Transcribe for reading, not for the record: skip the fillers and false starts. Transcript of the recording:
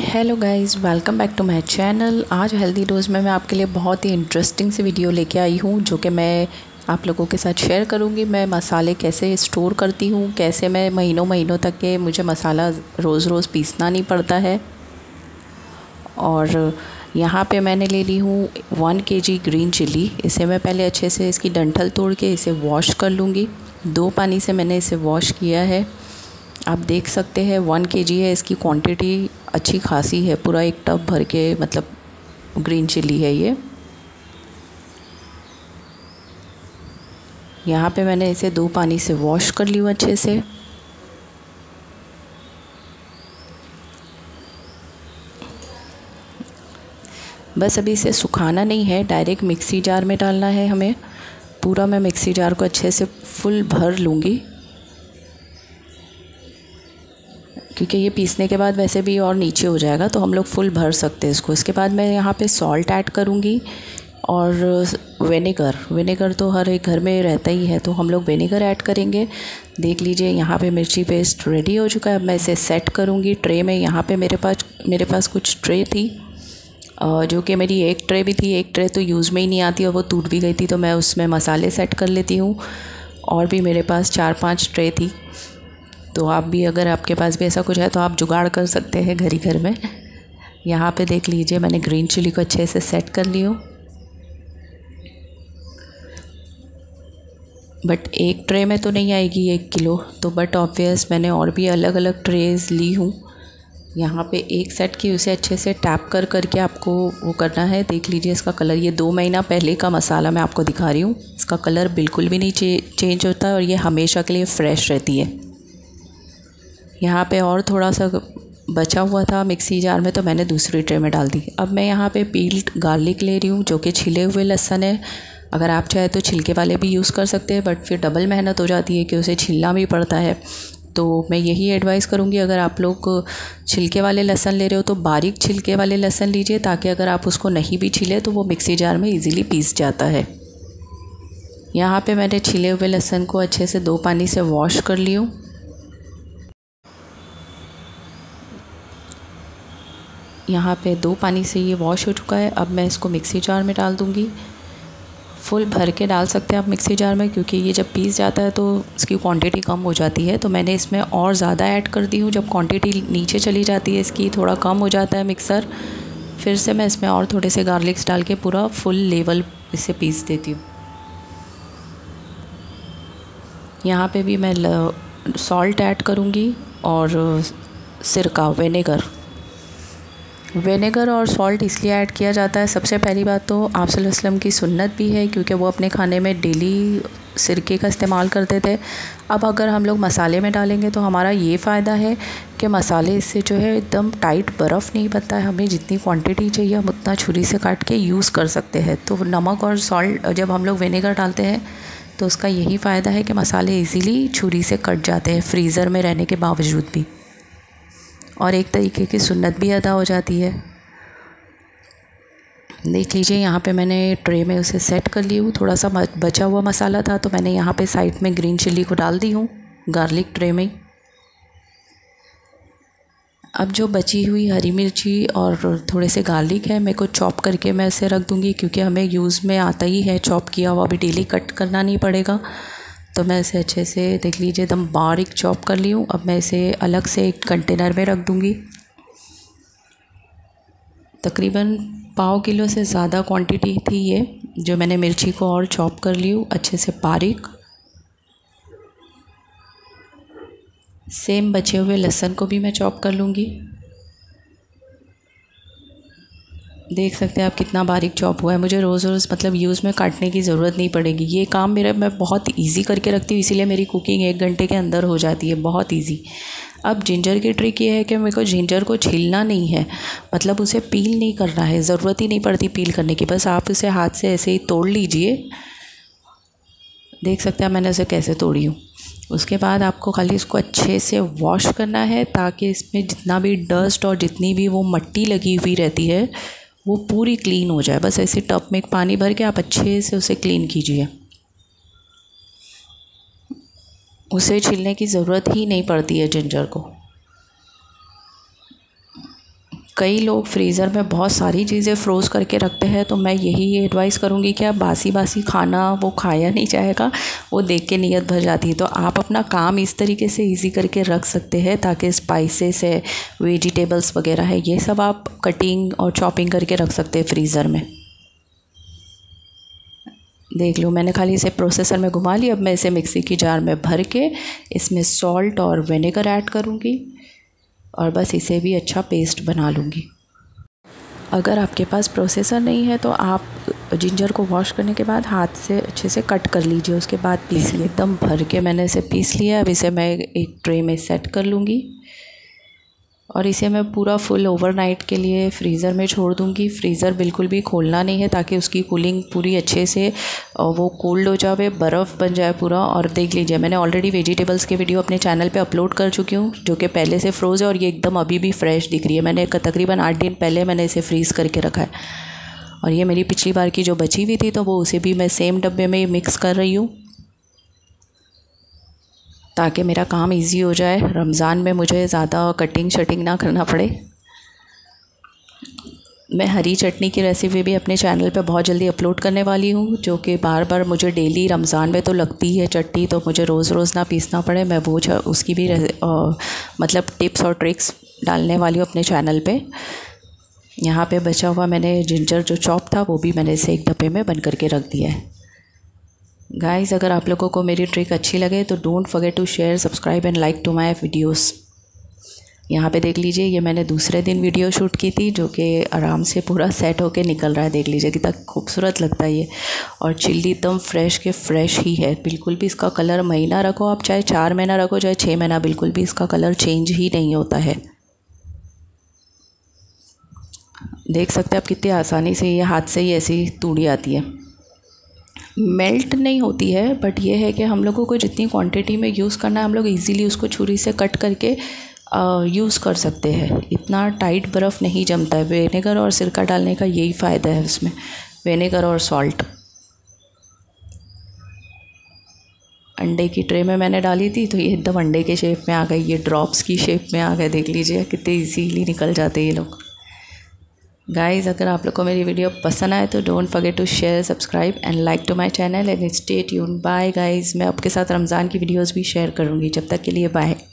Hello guys, welcome back to my channel. आज healthy dose में मैं आपके लिए बहुत ही इंटरेस्टिंग सी वीडियो लेके आई हूँ, जो कि मैं आप लोगों के साथ शेयर करूँगी। मैं मसाले कैसे स्टोर करती हूँ, कैसे मैं महीनों महीनों तक के मुझे मसाला रोज़ रोज़ पीसना नहीं पड़ता है। और यहाँ पे मैंने ले ली हूँ 1 kg ग्रीन चिली। इसे मैं पहले अच्छे से इसकी डंठल तोड़ के इसे वॉश कर लूँगी। 2 पानी से मैंने इसे वॉश किया है। आप देख सकते हैं 1 kg है, इसकी क्वांटिटी अच्छी खासी है। पूरा एक टब भर के मतलब ग्रीन चिली है ये। यहाँ पे मैंने इसे 2 पानी से वॉश कर लिया अच्छे से। बस अभी इसे सुखाना नहीं है, डायरेक्ट मिक्सी जार में डालना है हमें। पूरा मैं मिक्सी जार को अच्छे से फुल भर लूँगी, क्योंकि ये पीसने के बाद वैसे भी और नीचे हो जाएगा, तो हम लोग फुल भर सकते हैं इसको। इसके बाद मैं यहाँ पे सॉल्ट ऐड करूँगी और विनेगर तो हर एक घर में रहता ही है, तो हम लोग विनेगर ऐड करेंगे। देख लीजिए यहाँ पे मिर्ची पेस्ट रेडी हो चुका है। अब मैं इसे सेट करूँगी ट्रे में। यहाँ पे मेरे पास कुछ ट्रे थी, जो कि मेरी एक ट्रे भी थी। एक ट्रे तो यूज़ में ही नहीं आती और वो टूट भी गई थी, तो मैं उसमें मसाले सेट कर लेती हूँ। और भी मेरे पास 4-5 ट्रे थी, तो आप भी अगर आपके पास भी ऐसा कुछ है तो आप जुगाड़ कर सकते हैं घर में। यहाँ पे देख लीजिए मैंने ग्रीन चिली को अच्छे से सेट कर लिया। बट एक ट्रे में तो नहीं आएगी 1 किलो, तो बट ऑब्वियस मैंने और भी अलग अलग ट्रेज़ ली हूँ। यहाँ पे एक सेट की, उसे अच्छे से टैप करके आपको वो करना है। देख लीजिए इसका कलर, ये 2 महीना पहले का मसाला मैं आपको दिखा रही हूँ। इसका कलर बिल्कुल भी नहीं चेंज होता और ये हमेशा के लिए फ़्रेश रहती है। यहाँ पे और थोड़ा सा बचा हुआ था मिक्सी जार में, तो मैंने दूसरी ट्रे में डाल दी। अब मैं यहाँ पे पील्ड गार्लिक ले रही हूँ, जो कि छिले हुए लहसुन है। अगर आप चाहे तो छिलके वाले भी यूज़ कर सकते हैं, बट फिर डबल मेहनत हो जाती है कि उसे छिलना भी पड़ता है। तो मैं यही एडवाइस करूँगी, अगर आप लोग छिलके वाले लहसुन ले रहे हो तो बारीक छिलके वाले लहसुन लीजिए, ताकि अगर आप उसको नहीं भी छिले तो वो मिक्सी जार में ईज़िली पीस जाता है। यहाँ पर मैंने छिले हुए लहसुन को अच्छे से 2 पानी से वॉश कर लिया। यहाँ पे 2 पानी से ये वॉश हो चुका है। अब मैं इसको मिक्सी जार में डाल दूँगी। फुल भर के डाल सकते हैं आप मिक्सी जार में, क्योंकि ये जब पीस जाता है तो इसकी क्वांटिटी कम हो जाती है। तो मैंने इसमें और ज़्यादा ऐड कर दी हूँ। जब क्वांटिटी नीचे चली जाती है इसकी, थोड़ा कम हो जाता है मिक्सर, फिर से मैं इसमें और थोड़े से गार्लिक्स डाल के पूरा फुल लेवल इसे पीस देती हूँ। यहाँ पे भी मैं सॉल्ट ऐड करूँगी और सिरका विनेगर और सॉल्ट इसलिए ऐड किया जाता है। सबसे पहली बात तो आप सल्लल्लाहु अलैहि वसल्लम की सुन्नत भी है, क्योंकि वो अपने खाने में डेली सिरके का इस्तेमाल करते थे। अब अगर हम लोग मसाले में डालेंगे तो हमारा ये फ़ायदा है कि मसाले इससे जो है एकदम टाइट बर्फ़ नहीं बनता है। हमें जितनी क्वांटिटी चाहिए हम उतना छुरी से काट के यूज़ कर सकते हैं। तो नमक और सॉल्ट जब हम लोग विनेगर डालते हैं तो उसका यही फ़ायदा है कि मसाले ईज़िली छुरी से कट जाते हैं, फ्रीज़र में रहने के बावजूद भी। और एक तरीके की सुन्नत भी अदा हो जाती है। देख लीजिए यहाँ पे मैंने ट्रे में उसे सेट कर ली हूँ। थोड़ा सा बचा हुआ मसाला था, तो मैंने यहाँ पे साइड में ग्रीन चिली को डाल दी हूँ गार्लिक ट्रे में। अब जो बची हुई हरी मिर्ची और थोड़े से गार्लिक है, मेरे को चॉप करके मैं इसे रख दूँगी, क्योंकि हमें यूज़ में आता ही है चॉप किया हुआ, भी डेली कट करना नहीं पड़ेगा। तो मैं इसे अच्छे से देख लीजिए एकदम बारीक चॉप कर ली हूँ। अब मैं इसे अलग से एक कंटेनर में रख दूँगी। तकरीबन 1/2 किलो से ज़्यादा क्वांटिटी थी ये, जो मैंने मिर्ची को और चॉप कर ली हूँ अच्छे से बारीक। सेम बचे हुए लहसुन को भी मैं चॉप कर लूँगी। देख सकते हैं आप कितना बारीक चॉप हुआ है। मुझे रोज़ मतलब यूज़ में काटने की ज़रूरत नहीं पड़ेगी। ये काम मैं बहुत इजी करके रखती हूँ, इसीलिए मेरी कुकिंग 1 घंटे के अंदर हो जाती है, बहुत इजी। अब जिंजर की ट्रिक ये है कि मेरे को जिंजर को छीलना नहीं है, मतलब उसे पील नहीं करना है, ज़रूरत ही नहीं पड़ती पील करने की। बस आप उसे हाथ से ऐसे ही तोड़ लीजिए। देख सकते हैं मैंने उसे कैसे तोड़ी हूँ। उसके बाद आपको खाली इसको अच्छे से वॉश करना है, ताकि इसमें जितना भी डस्ट और जितनी भी वो मिट्टी लगी हुई रहती है वो पूरी क्लीन हो जाए। बस ऐसे टब में पानी भर के आप अच्छे से उसे क्लीन कीजिए। उसे छीलने की ज़रूरत ही नहीं पड़ती है जिंजर को। कई लोग फ्रीज़र में बहुत सारी चीज़ें फ़्रोज़ करके रखते हैं, तो मैं यही एडवाइस करूँगी कि आप बासी बासी खाना वो खाया नहीं जाएगा, वो देख के नीयत भर जाती है। तो आप अपना काम इस तरीके से इजी करके रख सकते हैं ताकि स्पाइसेस है, वेजिटेबल्स वगैरह है, ये सब आप कटिंग और चॉपिंग करके रख सकते हैं फ्रीज़र में। देख लो, मैंने खाली इसे प्रोसेसर में घुमा लिया। अब मैं इसे मिक्सी की जार में भर के इसमें सॉल्ट और विनेगर ऐड करूँगी और बस इसे भी अच्छा पेस्ट बना लूँगी। अगर आपके पास प्रोसेसर नहीं है तो आप जिंजर को वॉश करने के बाद हाथ से अच्छे से कट कर लीजिए, उसके बाद पीसिए। एकदम भर के मैंने इसे पीस लिया। अब इसे मैं एक ट्रे में सेट कर लूँगी और इसे मैं पूरा फुल ओवरनाइट के लिए फ्रीज़र में छोड़ दूँगी। फ्रीज़र बिल्कुल भी खोलना नहीं है ताकि उसकी कूलिंग पूरी अच्छे से वो कोल्ड हो जाए, बर्फ़ बन जाए पूरा। और देख लीजिए, मैंने ऑलरेडी वेजिटेबल्स के वीडियो अपने चैनल पे अपलोड कर चुकी हूँ जो कि पहले से फ्रोज़ है और ये एकदम अभी भी फ्रेश दिख रही है। मैंने तकरीबन 8 दिन पहले मैंने इसे फ्रीज़ करके रखा है और ये मेरी पिछली बार की जो बची हुई थी तो वो उसे भी मैं सेम डब्बे में मिक्स कर रही हूँ ताकि मेरा काम इजी हो जाए। रमज़ान में मुझे ज़्यादा कटिंग शटिंग ना करना पड़े। मैं हरी चटनी की रेसिपी भी अपने चैनल पे बहुत जल्दी अपलोड करने वाली हूँ, जो कि बार बार मुझे डेली रमज़ान में तो लगती है चटनी, तो मुझे रोज़ रोज़ ना पीसना पड़े। मैं वो उसकी भी मतलब टिप्स और ट्रिक्स डालने वाली हूँ अपने चैनल पे। यहाँ पे बचा हुआ मैंने जिंजर जो चॉप था वो भी मैंने इसे एक डब्बे में बंद करके रख दिया है। गाइस, अगर आप लोगों को मेरी ट्रिक अच्छी लगे तो don't forget to share, subscribe and like to my videos. यहाँ पे देख लीजिए, ये मैंने दूसरे दिन वीडियो शूट की थी जो कि आराम से पूरा सेट होके निकल रहा है। देख लीजिए कितना खूबसूरत लगता है ये। और चिल्ली एकदम फ्रेश के फ्रेश ही है, बिल्कुल भी इसका कलर महीना रखो आप, चाहे 4 महीना रखो चाहे 6 महीना, बिल्कुल भी इसका कलर चेंज ही नहीं होता है। देख सकते हैं आप कितनी आसानी से ये हाथ से ही ऐसी तूड़ी आती है। मेल्ट नहीं होती है, बट ये है कि हम लोगों को जितनी क्वांटिटी में यूज़ करना है हम लोग इजीली उसको छुरी से कट करके यूज़ कर सकते हैं। इतना टाइट बर्फ़ नहीं जमता है। विनेगर और सिरका डालने का यही फ़ायदा है उसमें, विनेगर और सॉल्ट। अंडे की ट्रे में मैंने डाली थी तो ये एकदम अंडे के शेप में आ गई, ये ड्रॉप्स की शेप में आ गए। देख लीजिए कितने इजीली निकल जाते हैं ये लोग। गाइज़, अगर आप लोग को मेरी वीडियो पसंद आए तो don't forget to share, subscribe and like to my channel and stay tuned. Bye guys, मैं आपके साथ रमज़ान की वीडियोस भी शेयर करूँगी। जब तक के लिए बाय।